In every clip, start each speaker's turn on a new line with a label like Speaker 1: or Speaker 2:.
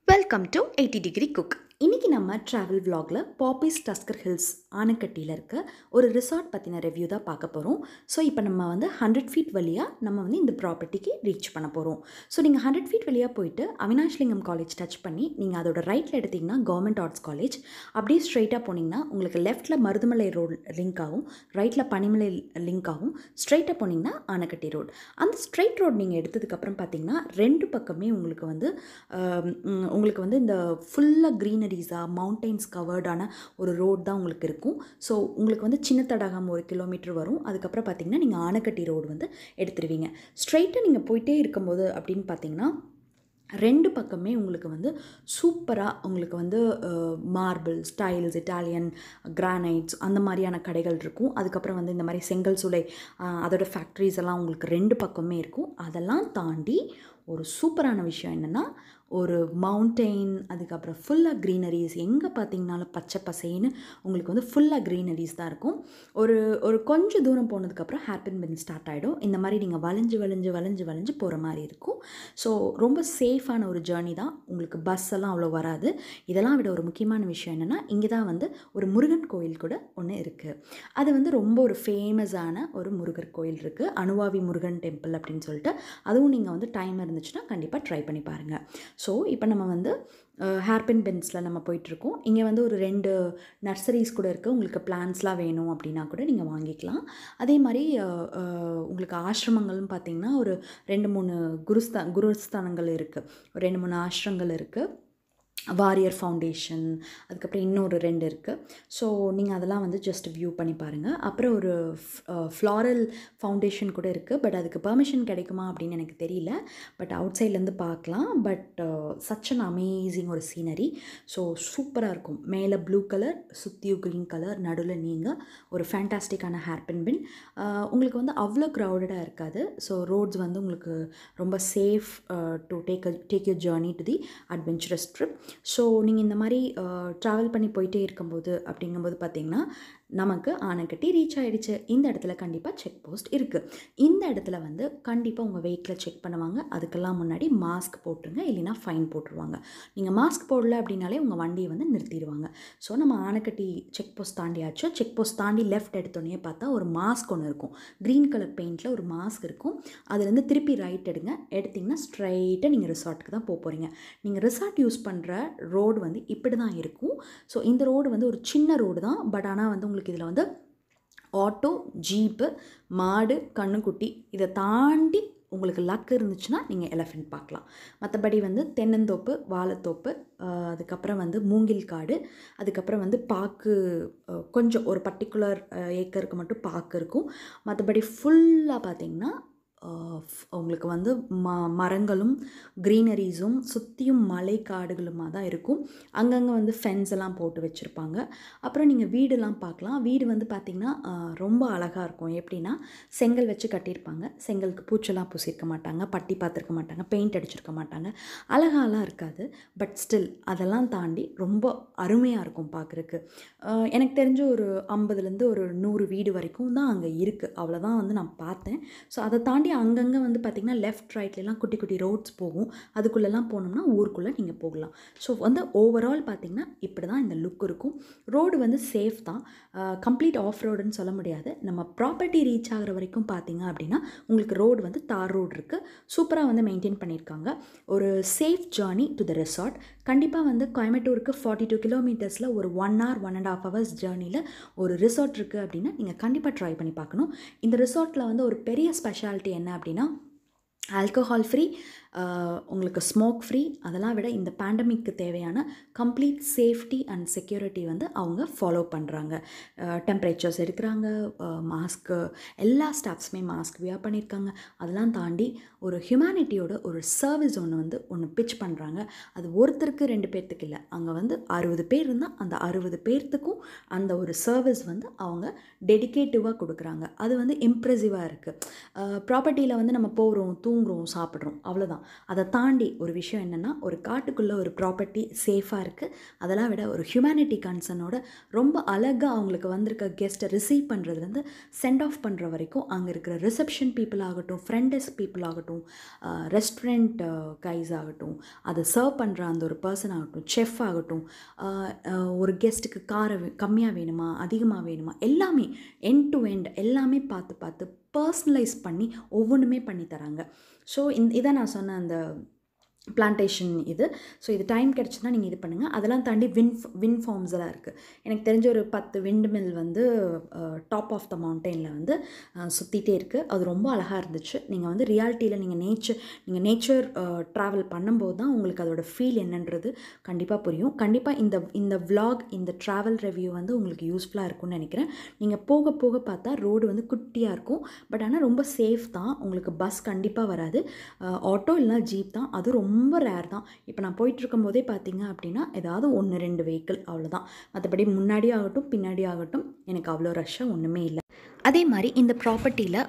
Speaker 1: Welcome to 80 degree cook. இன்றைக்கி நம்ம travel vlogல பாப்பிஸ் டஸ்கர் ஹில்ஸ் ஆனைக்கட்டியில் இருக்க ஒரு ரிசார்ட் பற்றின ரிவ்யூ தான் பார்க்க போகிறோம். ஸோ இப்போ நம்ம 100 ஃபீட் வழியாக நம்ம இந்த ப்ராப்பர்ட்டிக்கு ரீச் பண்ண போகிறோம். ஸோ நீங்கள் 100 ஃபீட் வழியாக போயிட்டு அவினாஷ்லிங்கம் காலேஜ் டச் பண்ணி நீங்கள் அதோட ரைட்டில் எடுத்திங்கன்னா கவர்மெண்ட் ஆர்ட்ஸ் காலேஜ், அப்படியே ஸ்ட்ரைட்டாக போனீங்கன்னா உங்களுக்கு லெஃப்ட்டில் மருதமலை ரோடு லிங்க் ஆகும், ரைட்டில் பனிமலை லிங்க் ஆகும், ஸ்ட்ரைட்டாக போனீங்கன்னா ஆனைக்கட்டி ரோடு. அந்த ஸ்ட்ரைட் ரோடு நீங்கள் எடுத்ததுக்கப்புறம் பார்த்தீங்கன்னா ரெண்டு பக்கமே உங்களுக்கு இந்த ஃபுல்லாக க்ரீனரிஸாக மவுண்டெயின்ஸ் கவர்டான ஒரு ரோடு தான் உங்களுக்கு இருக்கும். ஸோ உங்களுக்கு சின்ன தடாகம் 1 கிலோமீட்டர் வரும். அதுக்கப்புறம் பார்த்தீங்கன்னா நீங்கள் ஆனைக்கட்டி ரோடு எடுத்துருவீங்க. ஸ்ட்ரைட்டாக நீங்கள் போயிட்டே இருக்கும்போது அப்படின்னு பார்த்தீங்கன்னா ரெண்டு பக்கமே உங்களுக்கு சூப்பராக உங்களுக்கு மார்பிள்ஸ், டைல்ஸ், இட்டாலியன் கிரானைட்ஸ் அந்த மாதிரியான கடைகள் இருக்கும். அதுக்கப்புறம் இந்த மாதிரி செங்கல் சூளை அதோட ஃபேக்ட்ரிஸ் எல்லாம் உங்களுக்கு ரெண்டு பக்கமே இருக்கும். அதெல்லாம் தாண்டி ஒரு சூப்பரான விஷயம் என்னென்னா ஒரு மவுண்டெயின், அதுக்கப்புறம் ஃபுல்லாக க்ரீனரிஸ். எங்கே பார்த்தீங்கனாலும் பச்சை பசைன்னு உங்களுக்கு ஃபுல்லாக க்ரீனரிஸ் தான் இருக்கும். ஒரு கொஞ்சம் தூரம் போனதுக்கப்புறம் ஹேர்பின் பெண்ட் ஸ்டார்ட் ஆகிடும். இந்த மாதிரி நீங்கள் வளைஞ்சு போகிற மாதிரி இருக்கும். ஸோ ரொம்ப சேஃபான ஒரு ஜேர்னி தான். உங்களுக்கு பஸ் எல்லாம் அவ்வளோ வராது. இதெல்லாம் விட ஒரு முக்கியமான விஷயம் என்னென்னா இங்கே தான் ஒரு முருகன் கோயில் கூட ஒன்று இருக்குது. அது ரொம்ப ஒரு ஃபேமஸான ஒரு முருகர் கோயில் இருக்குது, அனுவாவி முருகன் டெம்பிள் அப்படின்னு சொல்லிட்டு. அதுவும் நீங்கள் டைம் இருந்துச்சுன்னா கண்டிப்பாக ட்ரை பண்ணி பாருங்கள். ஸோ இப்போ நம்ம ஹேர்பின் பென்ஸில் நம்ம போயிட்டுருக்கோம். இங்கே ஒரு 2 நர்சரிஸ் கூட இருக்குது. உங்களுக்கு பிளான்ஸ்லாம் வேணும் அப்படின்னா கூட நீங்கள் வாங்கிக்கலாம். அதே மாதிரி உங்களுக்கு ஆசிரமங்கள்னு பார்த்திங்கன்னா ஒரு 2-3 குருஸ்தானங்கள் இருக்குது, ஒரு 2-3 ஆசிரமங்கள் இருக்குது. வாரியர் ஃபவுண்டேஷன், அதுக்கப்புறம் இன்னொரு 2 இருக்குது. ஸோ நீங்கள் அதெல்லாம் ஜஸ்ட் வியூ பண்ணி பாருங்கள். அப்புறம் ஒரு ஃப்ளாரல் ஃபவுண்டேஷன் கூட இருக்குது. பட் அதுக்கு பெர்மிஷன் கிடைக்குமா அப்படின்னு எனக்கு தெரியல. பட் அவுட் சைட்லேருந்து பார்க்கலாம். பட் சச் அன் அமேசிங் ஒரு சீனரி. ஸோ சூப்பராக இருக்கும். மேலே ப்ளூ கலர், சுற்றியும் க்ரீன் கலர், நடுவில் நீங்கள் ஒரு ஃபேண்டாஸ்டிக்கான ஹேர்பின் பின். உங்களுக்கு அவ்வளோ க்ரௌடடாக இருக்காது. ஸோ ரோட்ஸ் உங்களுக்கு ரொம்ப safe to take your journey to the adventurous trip. So நீங்கள் இந்த மாதிரி ட்ராவல் பண்ணி போயிட்டே இருக்கும்போது அப்படிங்கும்போது பார்த்திங்கன்னா நமக்கு ஆனைக்கட்டி ரீச் ஆகிடுச்சு. இந்த இடத்துல கண்டிப்பாக செக் போஸ்ட் இருக்குது. இந்த இடத்துல கண்டிப்பாக உங்கள் வெஹிக்கிளை செக் பண்ணுவாங்க. அதுக்கெல்லாம் முன்னாடி மாஸ்க் போட்டுருங்க, இல்லைனா ஃபைன் போட்டுருவாங்க. நீங்கள் மாஸ்க் போடல அப்படின்னாலே உங்கள் வண்டியை நிறுத்திடுவாங்க. ஸோ நம்ம ஆனைக்கட்டி செக் போஸ்ட் தாண்டியாச்சு. செக் போஸ்ட் தாண்டி லெஃப்ட் எடுத்தோடனே பார்த்தா ஒரு மாஸ்க் ஒன்று இருக்கும். க்ரீன் கலர் பெயிண்டில் ஒரு மாஸ்க் இருக்கும். அதுலேருந்து திருப்பி ரைட் எடுத்திங்கன்னா ஸ்ட்ரைட்டாக நீங்கள் ரிசார்ட்டுக்கு தான் போகிறீங்க. நீங்கள் ரிசார்ட் யூஸ் பண்ணுற ரோடு இப்படி தான் இருக்கும். ஸோ இந்த ரோடு ஒரு சின்ன ரோடு தான். பட் ஆனால் உங்களுக்கு இதில் ஆட்டோ, ஜீப்பு, மாடு, கண்ணுக்குட்டி இதை தாண்டி உங்களுக்கு லக் இருந்துச்சுன்னா நீங்கள் எலஃபெண்ட் பார்க்கலாம். மற்றபடி தென்னந்தோப்பு, வாழைத்தோப்பு, அதுக்கப்புறம் மூங்கில் காடு, அதுக்கப்புறம் பாக்கு கொஞ்சம் ஒரு பர்டிகுலர் ஏக்கருக்கு மட்டும் பாக்கு இருக்கும். மற்றபடி ஃபுல்லாக பார்த்திங்கன்னா உங்களுக்கு மரங்களும் க்ரீனரிஸும் சுற்றியும் மலை காடுகளுமாக தான் இருக்கும். அங்கங்கே ஃபென்ஸ் எல்லாம் போட்டு வச்சுருப்பாங்க. அப்புறம் நீங்கள் வீடெல்லாம் பார்க்கலாம். வீடு பார்த்திங்கன்னா ரொம்ப அழகாக இருக்கும். எப்படின்னா செங்கல் வச்சு கட்டியிருப்பாங்க. செங்கலுக்கு பூச்செல்லாம் பூசியிருக்க மாட்டாங்க, பட்டி பார்த்துருக்க மாட்டாங்க, பெயிண்ட் அடிச்சிருக்க மாட்டாங்க, அழகாலாம் இருக்காது. பட் ஸ்டில் அதெல்லாம் தாண்டி ரொம்ப அருமையாக இருக்கும் பார்க்குறக்கு. எனக்கு தெரிஞ்ச ஒரு 50லேருந்து ஒரு 100 வீடு வரைக்கும் தான் அங்கே இருக்குது. அவ்வளோதான் நான் பார்த்தேன். ஸோ அதை தாண்டி அங்கங்கே பார்த்திங்கன்னா லெஃப்ட் ரைட்லாம் குட்டி குட்டி ரோட்ஸ் போகும். அதுக்குள்ளெல்லாம் போனோம்னா ஊருக்குள்ளே நீங்கள் போகலாம். ஸோ ஓவரால் பார்த்திங்கன்னா இப்படி தான் இந்த லுக் இருக்கும். ரோடு சேஃப் தான். கம்ப்ளீட் ஆஃப் ரோடுன்னு சொல்ல முடியாது. நம்ம ப்ராப்பர்ட்டி ரீச் ஆகிற வரைக்கும் பார்த்திங்க அப்படின்னா உங்களுக்கு ரோடு தார் ரோடு இருக்குது. சூப்பராக மெயின்டைன் பண்ணியிருக்காங்க. ஒரு safe journey to the resort. கண்டிப்பாக கோயம்புத்தூருக்கு 42 கிலோமீட்டர்ஸில் ஒரு 1 hour 1.5 hours ஜேர்னியில் ஒரு ரிசார்ட் இருக்குது அப்படின்னா நீங்கள் கண்டிப்பாக ட்ரை பண்ணி பார்க்கணும். இந்த ரிசார்ட்டில் ஒரு பெரிய ஸ்பெஷாலிட்டி என்ன அப்படின்னா ஆல்கஹால் ஃப்ரீ, உங்களுக்கு ஸ்மோக் ஃப்ரீ. அதெல்லாம் விட இந்த பேண்டமிக்கு தேவையான கம்ப்ளீட் சேஃப்டி அண்ட் செக்யூரிட்டி அவங்க ஃபாலோ பண்ணுறாங்க. டெம்பரேச்சர்ஸ் எடுக்கிறாங்க, மாஸ்க்கு எல்லா ஸ்டாஃப்ஸுமே மாஸ்க் வியர் பண்ணியிருக்காங்க. அதெல்லாம் தாண்டி ஒரு ஹியூமனிட்டியோட ஒரு சர்வீஸ் ஒன்று பிட்ச் பண்ணுறாங்க. அது ஒருத்தருக்கு 2 பேர்த்துக்கு இல்லை. அங்கே 60 பேர் இருந்தால் அந்த 60 பேர்த்துக்கும் அந்த ஒரு சர்வீஸ் அவங்க டெடிகேட்டிவாக கொடுக்குறாங்க. அது இம்ப்ரெசிவாக இருக்குது. ப்ராப்பர்ட்டியில் நம்ம போகிறோம், தூங்குறோம், சாப்பிட்றோம், அவ்வளோதான். அதை தாண்டி ஒரு விஷயம் என்னென்னா, ஒரு காட்டுக்குள்ளே ஒரு ப்ராப்பர்ட்டி சேஃபாக இருக்குது. அதெல்லாம் விட ஒரு ஹியூமனிட்டி கன்சர்னோட ரொம்ப அழகாக அவங்களுக்கு வந்திருக்க கெஸ்ட்டை ரிசீவ் பண்ணுறதுலேருந்து சென்ட் ஆஃப் பண்ணுற வரைக்கும் அங்கே இருக்கிற ரிசப்ஷன் பீப்புள் ஆகட்டும், ஃப்ரண்ட் டெஸ்க் பீப்புள் ஆகட்டும், ரெஸ்டாரண்ட் கைஸ் ஆகட்டும், அதை சர்வ் பண்ணுற அந்த ஒரு பர்சன் ஆகட்டும், செஃப் ஆகட்டும், ஒரு கெஸ்ட்டுக்கு காரம் கம்மியாக வேணுமா அதிகமாக வேணுமா எல்லாமே எண்ட் டு எண்ட் எல்லாமே பார்த்து பர்சனலைஸ் பண்ணி ஒவ்வொன்றுமே பண்ணி தராங்க. ஸோ இதை நான் சொன்ன அந்த பிளான்டேஷன் இது. ஸோ இது டைம் கிடச்சுன்னா நீங்கள் இது பண்ணுங்கள். அதெல்லாம் தாண்டி விண்ட் ஃபார்ம்ஸ் எல்லாம் இருக்குது. எனக்கு தெரிஞ்ச ஒரு 10 விண்ட் மில் வந்து டாப் ஆஃப் த மவுண்டெயினில் வந்து சுற்றிட்டே இருக்குது. அது ரொம்ப அழகாக இருந்துச்சு. நீங்கள் வந்து ரியாலிட்டியில் நீங்கள் நேச்சர் ட்ராவல் பண்ணும்போது தான் உங்களுக்கு அதோட ஃபீல் என்னன்றது கண்டிப்பாக புரியும். கண்டிப்பாக இந்த விலாக், இந்த ட்ராவல் ரிவ்யூ வந்து உங்களுக்கு யூஸ்ஃபுல்லாக இருக்கும்னு நினைக்கிறேன். நீங்கள் போக போக பார்த்தா ரோடு வந்து குட்டியாக இருக்கும், பட் ஆனால் ரொம்ப சேஃப் தான். உங்களுக்கு பஸ் கண்டிப்பாக வராது, ஆட்டோ இல்லைனா ஜீப் தான், அது ரொம்ப ரேர் தான். இப்போ நான் போயிட்டுருக்கும் போதே பார்த்தீங்க அப்படின்னா ஏதாவது 1-2 வெஹிக்கிள் அவ்வளோதான். மற்றபடி முன்னாடி ஆகட்டும் பின்னாடி ஆகட்டும் எனக்கு அவ்வளோ ரஷ்ஷாக ஒன்றுமே இல்லை. அதே மாதிரி இந்த ப்ராப்பர்ட்டியில்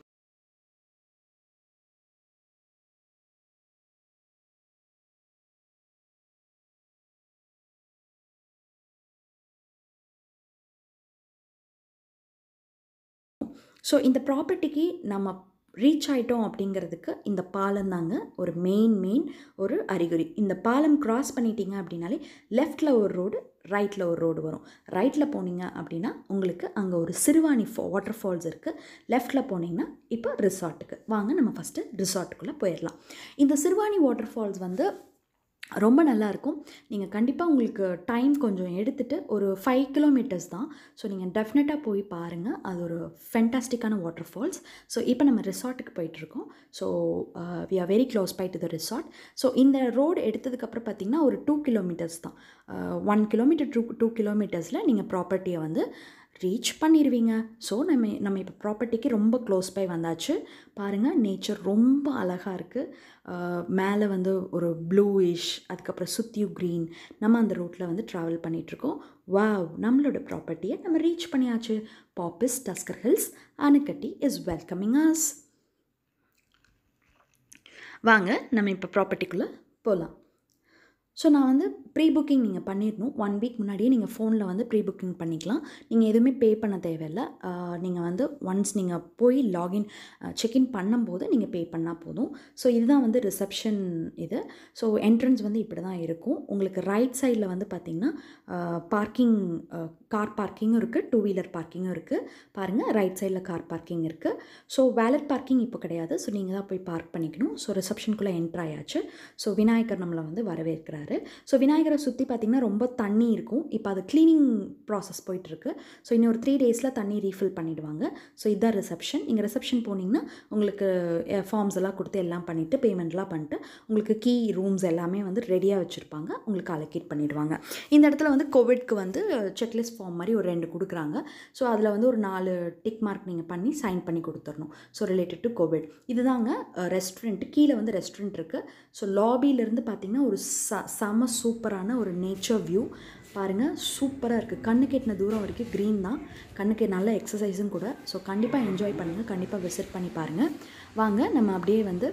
Speaker 1: ஸோ இந்த ப்ராப்பர்ட்டிக்கு நம்ம ரீச் ஆகிட்டோம் அப்படிங்கிறதுக்கு இந்த பாலம் தாங்க ஒரு மெயின் ஒரு அறிகுறி. இந்த பாலம் கிராஸ் பண்ணிட்டீங்க அப்படின்னாலே லெஃப்டில் ஒரு ரோடு, ரைட்டில் ஒரு ரோடு வரும். ரைட்டில் போனீங்க அப்படின்னா உங்களுக்கு அங்கே ஒரு சிறுவாணி வாட்டர் ஃபால்ஸ் இருக்குது. லெஃப்டில் போனீங்கன்னா இப்போ ரிசார்ட்டுக்கு வாங்க, நம்ம ஃபஸ்ட்டு ரிசார்ட்டுக்குள்ளே போயிடலாம். இந்த சிறுவாணி வாட்டர் ஃபால்ஸ் வந்து ரொம்ப நல்லாயிருக்கும். நீங்கள் கண்டிப்பாக உங்களுக்கு டைம் கொஞ்சம் எடுத்துகிட்டு ஒரு 5 கிலோமீட்டர்ஸ் தான். ஸோ நீங்கள் டெஃபினட்டாக போய் பாருங்கள். அது ஒரு ஃபென்டாஸ்டிக்கான வாட்டர் ஃபால்ஸ். ஸோ இப்போ நம்ம ரிசார்ட்டுக்கு போயிட்டுருக்கோம். So we are very close by to the resort. So இந்த ரோடு எடுத்ததுக்கப்புறம் பார்த்திங்கன்னா ஒரு 2 கிலோமீட்டர்ஸ் தான். 1 கிலோமீட்டர் 2 கிலோமீட்டர்ஸில் நீங்கள் ப்ராப்பர்ட்டியை வந்து ரீச் பண்ணிடுவீங்க. ஸோ நம்ம இப்போ ப்ராப்பர்ட்டிக்கு ரொம்ப க்ளோஸ் பை வந்தாச்சு. பாருங்கள், நேச்சர் ரொம்ப அழகாக இருக்குது. மேலே வந்து ஒரு ப்ளூயிஷ், அதுக்கப்புறம் சுற்றியும் க்ரீன். நம்ம அந்த ரோட்டில் வந்து ட்ராவல் பண்ணிகிட்ருக்கோம். வாவ், நம்மளோட ப்ராப்பர்ட்டியை நம்ம ரீச் பண்ணியாச்சு. Poppys Tuskars Hills Anaikatti is welcoming us. வாங்க நம்ம இப்போ ப்ராப்பர்ட்டிக்குள்ளே போகலாம். ஸோ நான் வந்து ப்ரீ புக்கிங் நீங்கள் பண்ணிடணும். 1 வீக் முன்னாடியே நீங்கள் ஃபோனில் வந்து ப்ரீ புக்கிங் பண்ணிக்கலாம். நீங்கள் எதுவுமே பே பண்ண தேவையில்லை. நீங்கள் வந்து ஒன்ஸ் நீங்கள் போய் லாகின் செக்இன் பண்ணும்போது நீங்கள் பே பண்ணால் போதும். ஸோ இதுதான் வந்து ரிசப்ஷன் இது. ஸோ என்ட்ரன்ஸ் வந்து இப்படி தான் இருக்கும். உங்களுக்கு ரைட் சைடில் வந்து பார்த்திங்கன்னா பார்க்கிங், கார் பார்க்கிங்கும் இருக்குது, 2 வீலர் பார்க்கிங்கும் இருக்குது. பாருங்கள், ரைட் சைடில் கார் பார்க்கிங் இருக்குது. ஸோ வேலட் பார்க்கிங் இப்போ கிடையாது. ஸோ நீங்கள் தான் போய் பார்க் பண்ணிக்கணும். ஸோ ரிசப்ஷனுக்குள்ளே என்ட்ரு ஆயாச்சு. ஸோ விநாயகர் நம்மளை வந்து வரவேற்கிறார். ஸோ விநாயகரை சுற்றி பார்த்திங்கன்னா ரொம்ப தண்ணி இருக்கும். இப்போ அது க்ளீனிங் ப்ராசஸ் போயிட்டுருக்கு. ஸோ இன்னும் ஒரு 3 டேஸில் தண்ணி ரீஃபில் பண்ணிவிடுவாங்க. ஸோ இதுதான் ரிசப்ஷன். நீங்கள் ரிசப்ஷன் போனீங்கன்னா உங்களுக்கு ஃபார்ம்ஸ் எல்லாம் கொடுத்து எல்லாம் பண்ணிவிட்டு பேமெண்ட்லாம் பண்ணிட்டு உங்களுக்கு கீ ரூம்ஸ் எல்லாமே வந்து ரெடியாக வச்சுருப்பாங்க. உங்களுக்கு அலோகேட் பண்ணிவிடுவாங்க. இந்த இடத்துல வந்து கோவிட்க்கு வந்து செக்லிஸ்ட் ஃபார்ம் மாதிரி ஒரு 2 கொடுக்குறாங்க. ஸோ அதில் வந்து ஒரு 4 டிக் மார்க் நீங்கள் பண்ணி சைன் பண்ணி கொடுத்துடணும். So related to Covid. இதுதாங்க ரெஸ்டாரண்ட்டு. கீழே வந்து ரெஸ்டாரண்ட் இருக்குது. ஸோ லாபியிலேருந்து பார்த்திங்கன்னா ஒரு செம சூப்பரான ஒரு நேச்சர் வியூ பாருங்கள். சூப்பராக இருக்குது. கண்ணுக்கு எட்டின தூரம் வரைக்கும் க்ரீன் தான். கண்ணுக்கு நல்ல எக்ஸசைஸும் கூட. ஸோ கண்டிப்பாக என்ஜாய் பண்ணுங்கள். கண்டிப்பாக விசிட் பண்ணி பாருங்கள். வாங்க நம்ம அப்படியே வந்து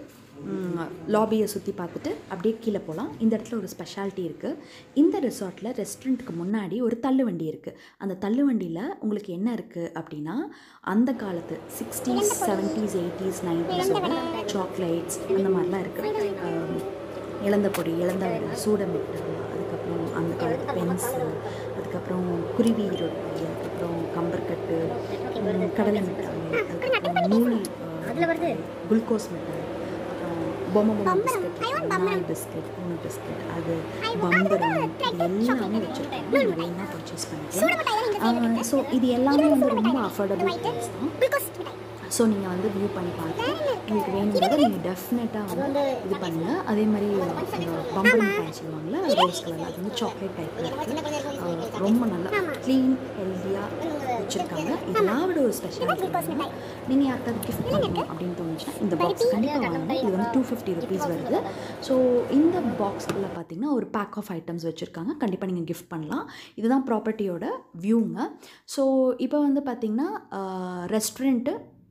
Speaker 1: லாபியை சுற்றி பார்த்துட்டு அப்படியே கீழே போகலாம். இந்த இடத்துல ஒரு ஸ்பெஷாலிட்டி இருக்குது. இந்த ரிசார்ட்டில் ரெஸ்டாரண்ட்டுக்கு முன்னாடி ஒரு தள்ளுவண்டி இருக்குது. அந்த தள்ளுவண்டியில் உங்களுக்கு என்ன இருக்குது அப்படின்னா, அந்த காலத்து 60s 70s 80s 90s chocolates அந்த மாதிரிலாம் இருக்குது. இளந்த பொடி, இளந்த சூடமிட்டாய், அதுக்கப்புறம் அந்த காலத்து பென்சில், அதுக்கப்புறம் குருவி ரொட்டி, அதுக்கப்புறம் கம்பர்கட்டு, கடலை மிட்டாய், அதுக்கப்புறம் நூல் குளுக்கோஸ் மிட்டாய், பொம்மை பிஸ்கட், நாய் பிஸ்கட், பூனை பிஸ்கட், அது பம்பரம், இது எல்லாமே வச்சுருக்காங்க. நிறையா பர்ச்சேஸ் பண்ணிக்கலாம். ஸோ இது எல்லாமே வந்து ரொம்ப அஃபோர்டபுள் ப்ரைஸ் தான். ஸோ நீங்கள் வந்து வியூ பண்ணி பார்த்து உங்களுக்கு வேணுங்கிறத நீங்கள் டெஃபினட்டாக வந்து இது பண்ணுங்கள். அதே மாதிரி இந்த பம்பரம் மிட்டாய் சொல்லுவாங்கள்ல, ரோஸ் கலரில், அது வந்து சாக்லேட் டைப்பில் இருக்குது. ரொம்ப நல்லா க்ளீன் ஹெல்த்தியாக வச்சுருக்காங்க. இதெல்லாம் விட ஒரு ஸ்பெஷாலிட்டி என்னன்னா, நீங்கள் யாருக்காவது கிஃப்ட் பண்ணணும் அப்படின்னு தோணுச்சுன்னா இந்த பாக்ஸ் கண்டிப்பாக வாங்கணும். இது வந்து 250 rupees வருது. ஸோ இந்த பாக்ஸ்குள்ளே பார்த்தீங்கன்னா ஒரு பேக் ஆஃப் ஐட்டம்ஸ் வச்சுருக்காங்க. கண்டிப்பாக நீங்கள் கிஃப்ட் பண்ணலாம். இதுதான் ப்ராப்பர்ட்டியோட வியூங்க. ஸோ இப்போ வந்து பார்த்திங்கன்னா ரெஸ்டாரண்ட்டு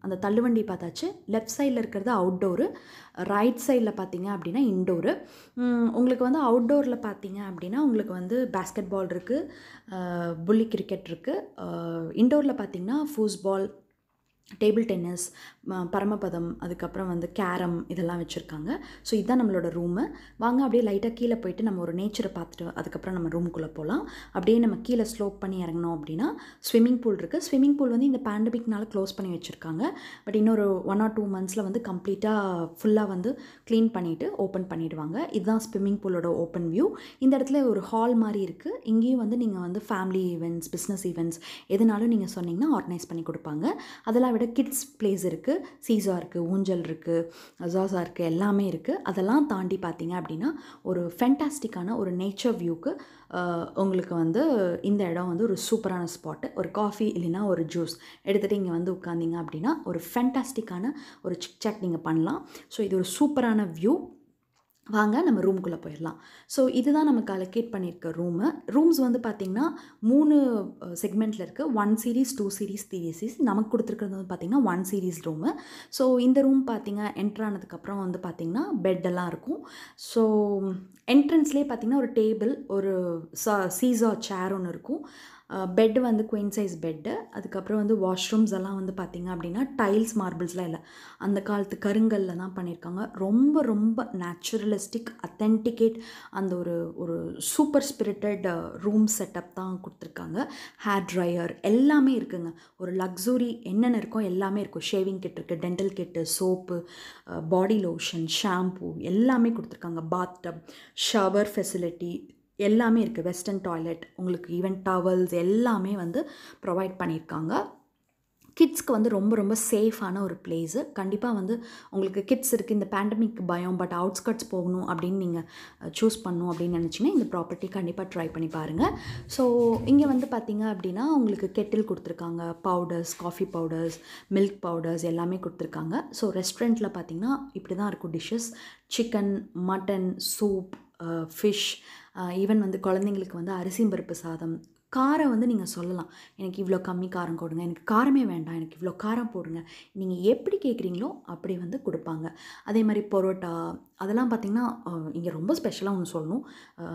Speaker 1: அந்த தள்ளுவண்டி பார்த்தாச்சு. லெஃப்ட் சைடில் இருக்கிறது அவுட்டோரு, ரைட் சைடில் பார்த்தீங்க அப்படின்னா இன்டோரு. உங்களுக்கு வந்து அவுட்டோரில் பார்த்தீங்க அப்படின்னா உங்களுக்கு வந்து பேஸ்கெட் பால் இருக்குது, புள்ளி கிரிக்கெட் இருக்குது. இன்டோரில் பார்த்தீங்கன்னா ஃபூஸ்பால், டேபிள் டென்னிஸ், பரமபதம், அதுக்கப்புறம் வந்து கேரம் இதெல்லாம் வச்சுருக்காங்க. ஸோ இதுதான் நம்மளோட ரூமு. வாங்க அப்படியே லைட்டாக கீழே போயிட்டு நம்ம ஒரு நேச்சரை பார்த்துட்டு அதுக்கப்புறம் நம்ம ரூமுக்குள்ளே போகலாம். அப்படியே நம்ம கீழே ஸ்லோப் பண்ணி இறங்கினோம் அப்படின்னா ஸ்விம்மிங் பூல் இருக்குது. ஸ்விம்மிங் பூல் வந்து இந்த பேண்டமிக்னால க்ளோஸ் பண்ணி வச்சுருக்காங்க. பட் இன்னொரு 1 or 2 monthஸில் வந்து கம்ப்ளீட்டாக ஃபுல்லாக வந்து க்ளீன் பண்ணிவிட்டு ஓப்பன் பண்ணிவிடுவாங்க. இதுதான் ஸ்விம்மிங் பூலோட ஓப்பன் வியூ. இந்த இடத்துல ஒரு ஹால் மாதிரி இருக்குது. இங்கேயும் வந்து நீங்கள் வந்து ஃபேமிலி ஈவெண்ட்ஸ், பிஸ்னஸ் ஈவெண்ட்ஸ் எதுனாலும் நீங்கள் சொன்னீங்கன்னா ஆர்கனைஸ் பண்ணி கொடுப்பாங்க. அதெல்லாம் விட கிட்ஸ் பிளேஸ் இருக்குது, சீசா இருக்குது, ஊஞ்சல் இருக்குது, ஜாசா இருக்குது, எல்லாமே இருக்குது. அதெல்லாம் தாண்டி பார்த்தீங்க அப்படின்னா ஒரு ஃபென்டாஸ்டிக்கான ஒரு நேச்சர் வியூக்கு உங்களுக்கு வந்து இந்த இடம் வந்து ஒரு சூப்பரான ஸ்பாட்டு. ஒரு காஃபி இல்லைன்னா ஒரு ஜூஸ் எடுத்துகிட்டு இங்கே வந்து உட்காந்திங்க அப்படின்னா ஒரு ஃபென்டாஸ்டிக்கான ஒரு சிக் நீங்கள் பண்ணலாம். ஸோ இது ஒரு சூப்பரான வியூ. வாங்க நம்ம ரூமுக்குள்ளே போயிடலாம். ஸோ இதுதான் நமக்கு அலோகேட் பண்ணியிருக்க ரூமு. ரூம்ஸ் வந்து பார்த்திங்கன்னா 3 செக்மெண்ட்டில் இருக்குது. 1 சீரீஸ், 2 சீரீஸ், 3 சீரீஸ். நமக்கு கொடுத்துருக்கிறது வந்து பார்த்திங்கன்னா 1 சீரீஸ் ரூமு. ஸோ இந்த ரூம் பார்த்திங்க என்ட்ரானதுக்கப்புறம் வந்து பார்த்திங்கன்னா பெட்டெல்லாம் இருக்கும். ஸோ என்ட்ரன்ஸ்லேயே பார்த்திங்கன்னா ஒரு டேபிள், ஒரு சீசா சேர் ஒன்று இருக்கும். பெட்டு வந்து குயின் சைஸ் பெட்டு. அதுக்கப்புறம் வந்து வாஷ்ரூம்ஸ் எல்லாம் வந்து பார்த்திங்க அப்படின்னா டைல்ஸ், மார்பிள்ஸ்லாம் இல்லை, அந்த காலத்து கருங்கல்ல தான் பண்ணியிருக்காங்க. ரொம்ப ரொம்ப நேச்சுரலிஸ்டிக், அத்தென்டிகேட், அந்த ஒரு சூப்பர் ஸ்பிரிட்டட் ரூம் செட்டப் தான் கொடுத்துருக்காங்க. ஹேர் ட்ரையர் எல்லாமே இருக்குங்க. ஒரு லக்ஸுரி என்னென்ன இருக்கோ எல்லாமே இருக்கும். ஷேவிங் கிட் இருக்குது, dental kit, soap, body lotion, shampoo எல்லாமே கொடுத்துருக்காங்க. பாத் டப், ஷவர் ஃபெசிலிட்டி எல்லாமே இருக்குது. வெஸ்டர்ன் டாய்லெட், உங்களுக்கு ஈவன் டவல்ஸ் எல்லாமே வந்து ப்ரொவைட் பண்ணியிருக்காங்க. கிட்ஸ்க்கு வந்து ரொம்ப ரொம்ப சேஃபான ஒரு பிளேஸு. கண்டிப்பாக வந்து உங்களுக்கு கிட்ஸ் இருக்குது, இந்த பேண்டமிக் பயம், பட் அவுட்ஸ்கட்ஸ் போகணும் அப்படின்னு நீங்கள் சூஸ் பண்ணணும் அப்படின்னு நினச்சிங்கன்னா இந்த ப்ராப்பர்ட்டி கண்டிப்பாக ட்ரை பண்ணி பாருங்கள். ஸோ இங்கே வந்து பார்த்திங்க அப்படின்னா உங்களுக்கு கெட்டில் கொடுத்துருக்காங்க, powders, coffee powders, milk powders எல்லாமே கொடுத்துருக்காங்க. ஸோ ரெஸ்டாரண்ட்டில் பார்த்திங்கன்னா இப்படி தான் இருக்கும் dishes. Chicken, mutton, soup, fish, even வந்து குழந்தைங்களுக்கு வந்து அரிசி பருப்பு சாதம். காரம் வந்து நீங்கள் சொல்லலாம், எனக்கு இவ்வளோ கம்மி காரம் கொடுங்க, எனக்கு காரமே வேண்டாம், எனக்கு இவ்வளோ காரம் போடுங்க, நீங்கள் எப்படி கேட்குறீங்களோ அப்படி வந்து கொடுப்பாங்க. அதே மாதிரி பரோட்டா அதெல்லாம் பார்த்திங்கன்னா இங்கே ரொம்ப ஸ்பெஷலாக ஒன்று சொல்லணும்,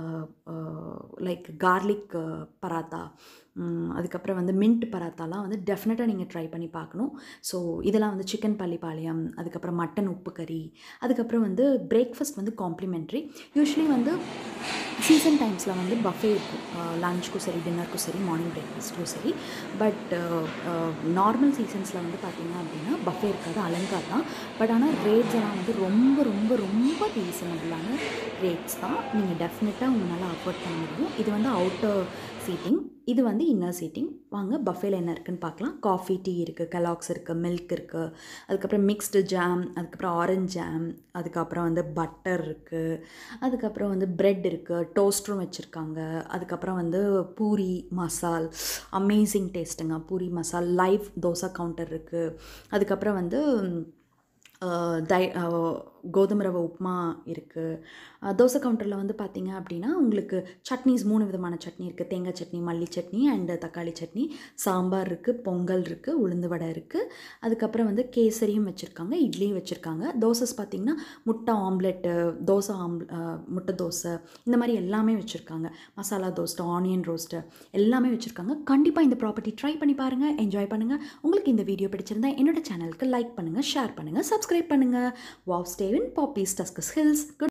Speaker 1: லைக் கார்லிக் பராத்தா, அதுக்கப்புறம் வந்து மின்ட் பராத்தாலாம் வந்து டெஃபினட்டாக நீங்கள் ட்ரை பண்ணி பார்க்கணும். ஸோ இதெல்லாம் வந்து சிக்கன் பள்ளிப்பாளையம், அதுக்கப்புறம் மட்டன் உப்பு கறி, அதுக்கப்புறம் வந்து பிரேக்ஃபாஸ்ட் வந்து காம்ப்ளிமெண்ட்ரி. யூஸ்வலி வந்து சீசன் டைம்ஸில் வந்து பஃபே இருக்கும், லஞ்சுக்கும் சரி, டின்னருக்கும் சரி, மார்னிங் பிரேக்ஃபாஸ்ட்டுக்கும் சரி. பட் நார்மல் சீசன்ஸில் வந்து பார்த்திங்க அப்படின்னா பஃபே இருக்காது, அலங்கார் தான். பட் ஆனால் ரேட்ஸ் எல்லாம் வந்து ரொம்ப ரொம்ப ரொம்ப ரீசனபிளான ரேட்ஸ் தான். நீங்கள் டெஃபினட்டாக உங்களால் அஃபோர்ட் பண்ண முடியும். இது வந்து அவுட்டர் சீட்டிங், இது வந்து இன்னர் சீட்டிங். வாங்க பஃபேல என்ன இருக்குதுன்னு பார்க்கலாம். காஃபி, டீ இருக்குது, கெலாக்ஸ் இருக்குது, மில்க் இருக்குது, அதுக்கப்புறம் மிக்ஸ்டு ஜாம், அதுக்கப்புறம் ஆரஞ்ச் ஜாம், அதுக்கப்புறம் வந்து பட்டர் இருக்குது, அதுக்கப்புறம் வந்து ப்ரெட் இருக்குது, டோஸ்ட்ரும் வச்சுருக்காங்க. அதுக்கப்புறம் வந்து பூரி மசால், அமேசிங் டேஸ்ட்டுங்க. பூரி மசால், லைவ் தோசை கவுண்டர் இருக்குது. அதுக்கப்புறம் வந்து கோதுமை ரவை உப்புமா இருக்குது. தோசை கவுண்டரில் வந்து பார்த்திங்க அப்படின்னா உங்களுக்கு சட்னிஸ் 3 விதமான சட்னி இருக்குது. தேங்காய் சட்னி, மல்லி சட்னி அண்டு தக்காளி சட்னி, சாம்பார் இருக்குது, பொங்கல் இருக்குது, உளுந்து வடை இருக்குது. அதுக்கப்புறம் வந்து கேசரியும் வச்சுருக்காங்க, இட்லியும் வச்சுருக்காங்க. தோசைஸ் பார்த்திங்கன்னா முட்டை ஆம்லெட்டு, முட்டை தோசை, இந்த மாதிரி எல்லாமே வச்சுருக்காங்க. மசாலா தோசை, ஆனியன் ரோஸ்ட்டு எல்லாமே வச்சுருக்காங்க. கண்டிப்பாக இந்த ப்ராப்பர்ட்டி ட்ரை பண்ணி பாருங்கள், என்ஜாய் பண்ணுங்கள். உங்களுக்கு இந்த வீடியோ பிடிச்சிருந்தா என்னோட சேனலுக்கு லைக் பண்ணுங்கள், ஷேர் பண்ணுங்கள், சப்ஸ்கிரைப் பண்ணுங்கள். Wow, stay in Poppys Tuskars Hills.